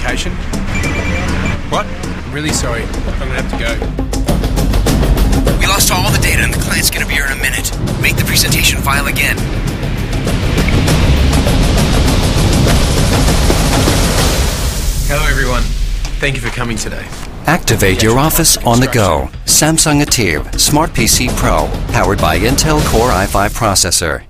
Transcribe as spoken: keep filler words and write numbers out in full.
location. What? I'm really sorry. I'm going to have to go. We lost all the data and the client's going to be here in a minute. Make the presentation file again. Hello everyone. Thank you for coming today. Activate your office on the go. Samsung Ativ Smart P C Pro, powered by Intel Core i five processor.